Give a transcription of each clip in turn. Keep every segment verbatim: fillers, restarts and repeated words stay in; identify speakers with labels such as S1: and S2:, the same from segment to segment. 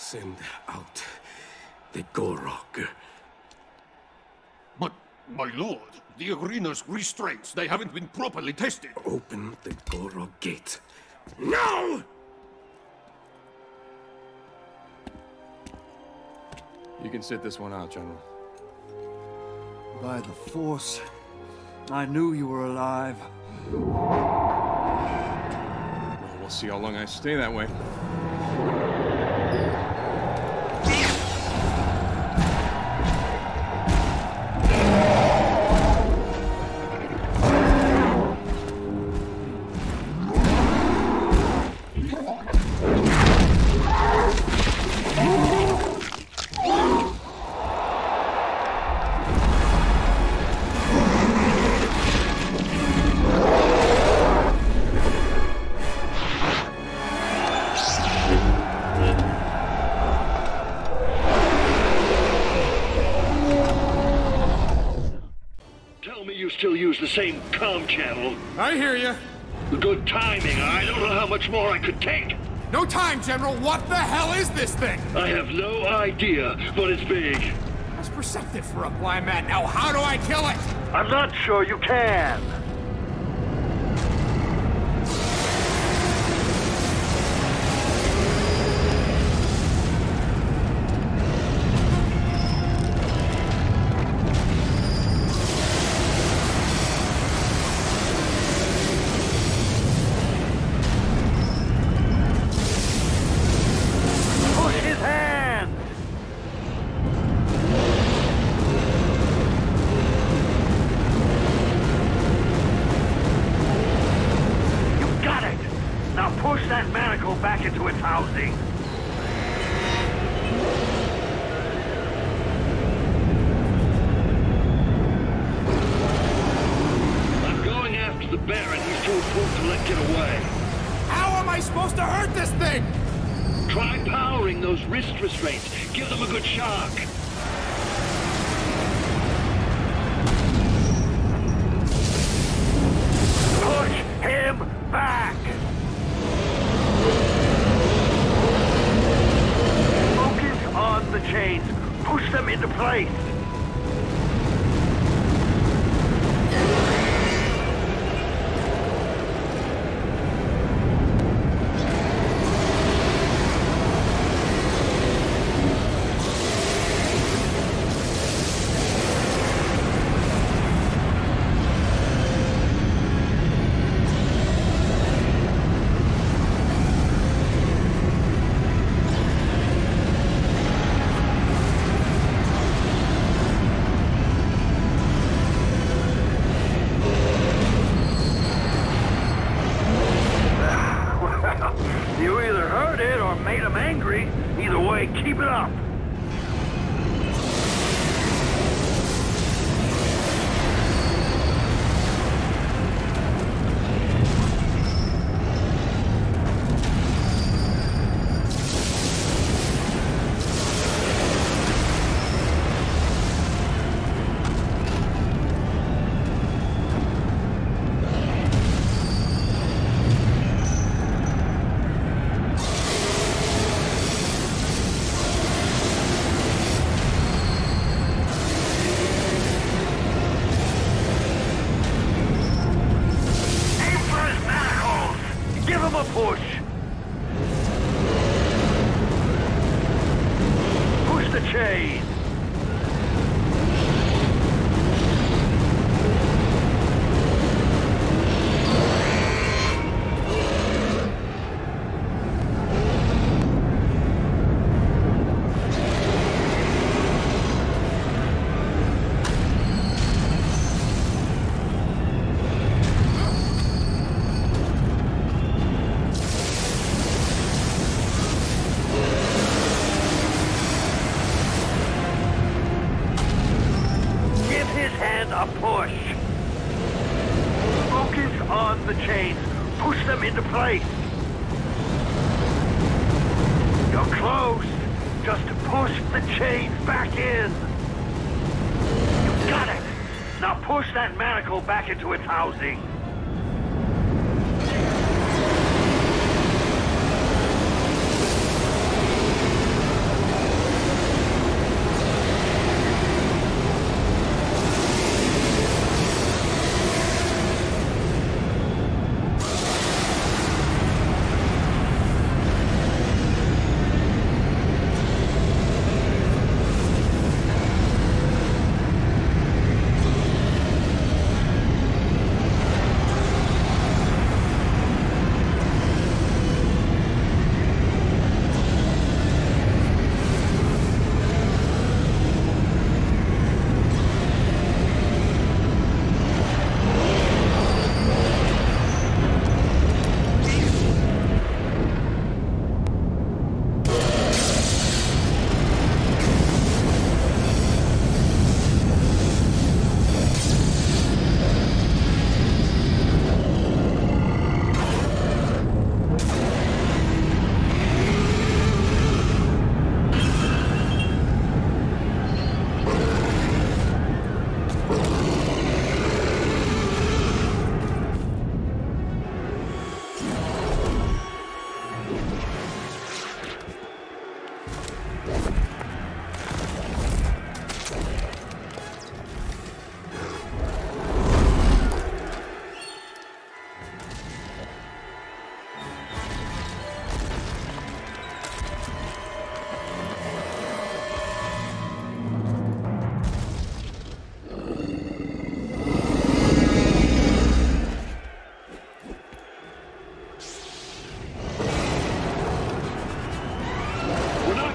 S1: Send out the Gorog.
S2: But, my lord, the arena's restraints, they haven't been properly tested.
S1: Open the Gorog gate. Now!
S3: You can sit this one out, General.
S4: By the Force, I knew you were alive.
S3: Well, we'll see how long I stay that way.
S5: Still use the same comm channel.
S6: I hear you.
S5: Good timing. I don't know how much more I could take.
S6: No time, General. What the hell is this thing?
S5: I have no idea, but it's big.
S6: That's perceptive for a blind man. Now, how do I kill it?
S5: I'm not sure you can. Push that manacle back into its housing. I'm going after the Baron. He's too important to let get away.
S6: How am I supposed to hurt this thing?
S5: Try powering those wrist restraints. Give them a good shock. Push him back! On the chains. Push them into place. You either hurt it or made him angry. Either way, keep it up. Give him a push. Push the chain. A push. Focus on the chains. Push them into place. You're close. Just push the chains back in. You got it. Now push that manacle back into its housing.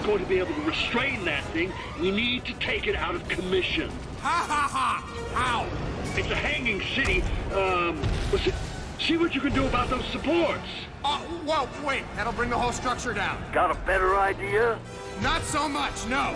S5: going to be able to restrain that thing, we need to take it out of commission.
S6: Ha ha ha! How?
S5: It's a hanging city. Um, listen, see what you can do about those supports.
S6: Oh, whoa, wait. That'll bring the whole structure down.
S5: Got a better idea?
S6: Not so much, no.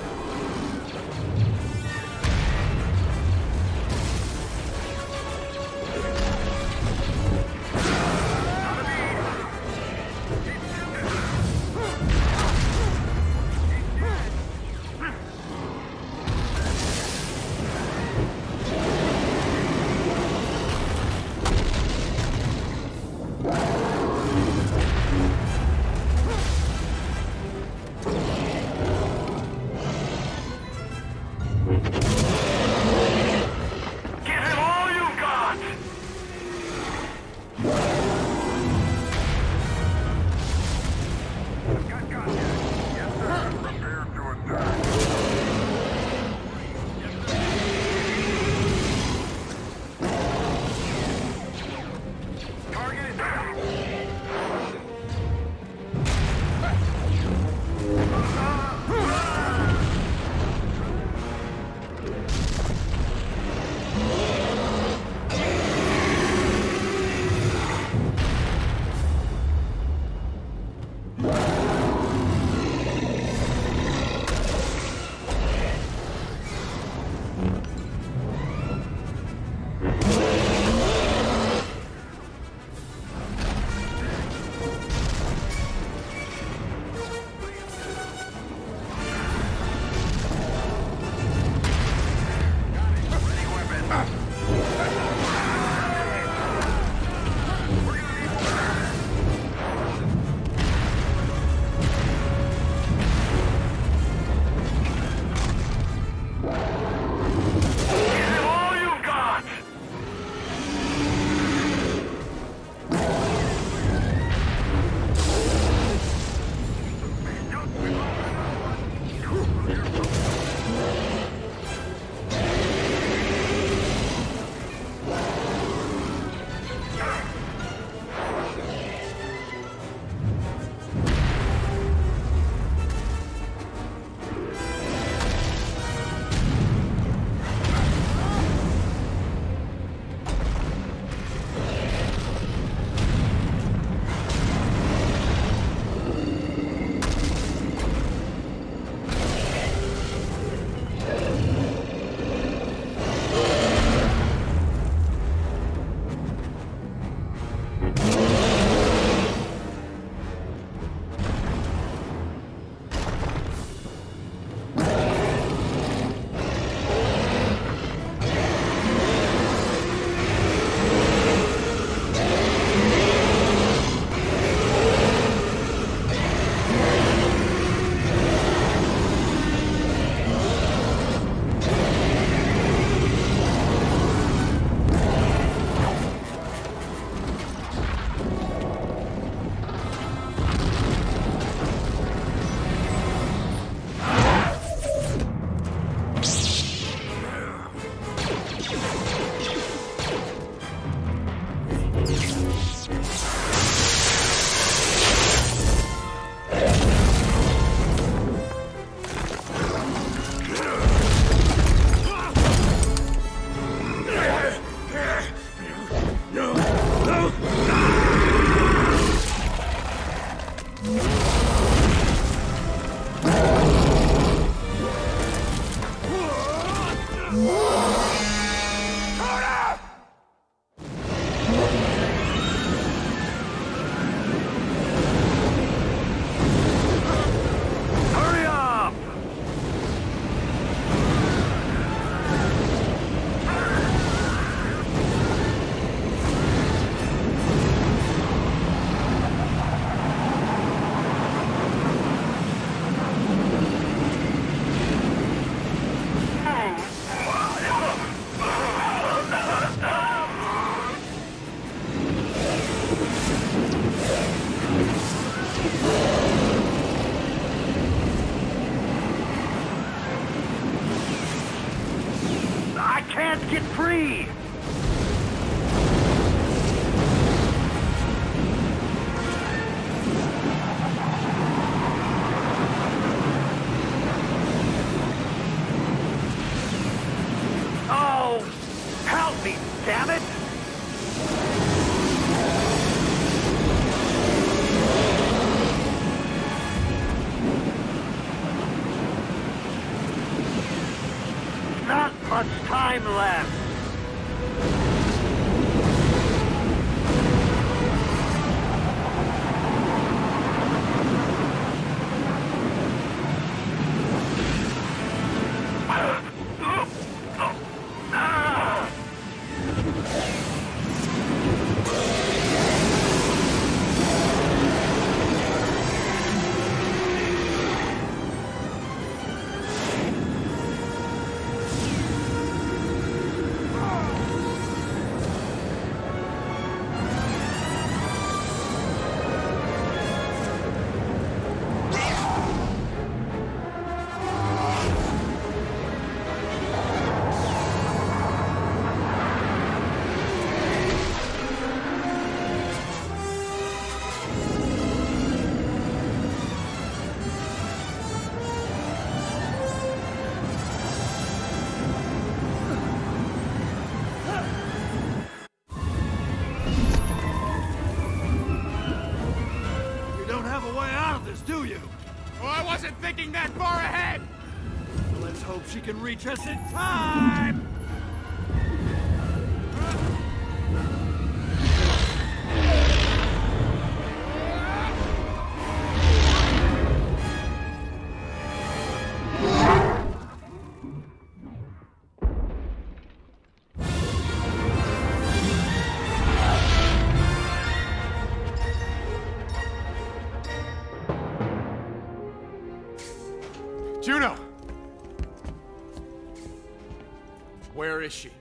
S5: Get free! time left.
S4: Do you?
S6: Oh, I wasn't thinking that far ahead!
S4: Let's hope she can reach us in time!
S6: Juno! Where is she?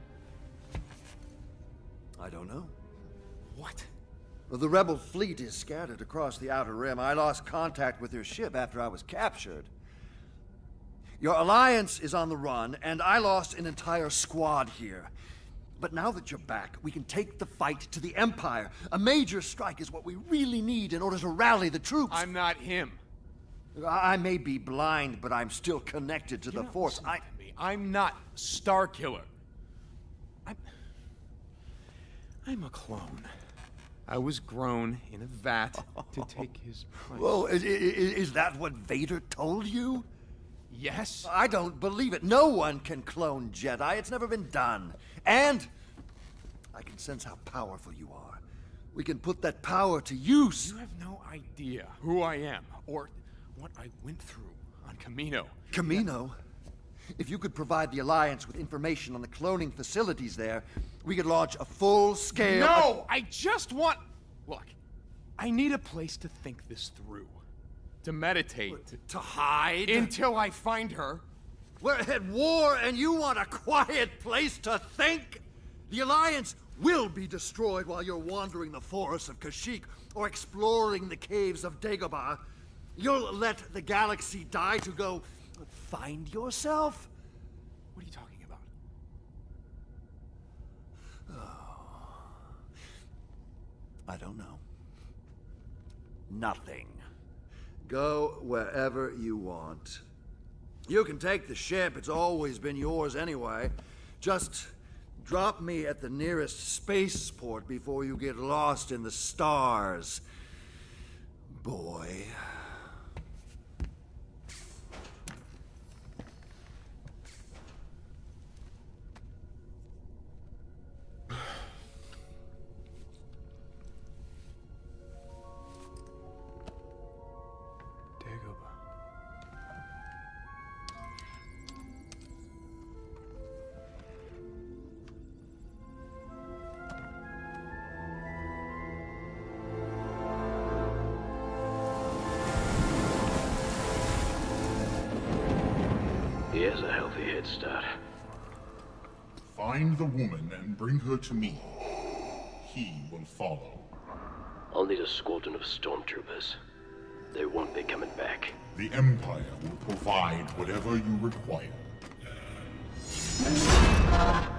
S4: I don't know.
S6: What?
S4: Well, the rebel fleet is scattered across the Outer Rim. I lost contact with her ship after I was captured. Your alliance is on the run, and I lost an entire squad here. But now that you're back, we can take the fight to the Empire. A major strike is what we really need in order to rally the troops.
S6: I'm not him.
S4: I may be blind, but I'm still connected to
S6: You're
S4: the
S6: not
S4: Force.
S6: listening
S4: I...
S6: to me. I'm not Starkiller. I'm... I'm a clone. I was grown in a vat to take his place.
S4: Well, is, is that what Vader told you?
S6: Yes?
S4: I don't believe it. No one can clone Jedi. It's never been done. And I can sense how powerful you are. We can put that power to use.
S6: You have no idea who I am, or what I went through on Camino.
S4: Camino? If you could provide the Alliance with information on the cloning facilities there, we could launch a full-scale...
S6: No! I just want... Look, I need a place to think this through. To meditate.
S4: To, to hide?
S6: Until I find her.
S4: We're at war and you want a quiet place to think? The Alliance will be destroyed while you're wandering the forests of Kashyyyk or exploring the caves of Dagobah. You'll let the galaxy die to go find yourself?
S6: What are you talking about?
S4: Oh. I don't know. Nothing. Go wherever you want. You can take the ship. It's always been yours anyway. Just drop me at the nearest spaceport before you get lost in the stars, boy.
S1: He has a healthy head start.
S7: Find the woman and bring her to me. He will follow.
S1: I'll need a squadron of stormtroopers. They won't be coming back.
S7: The Empire will provide whatever you require.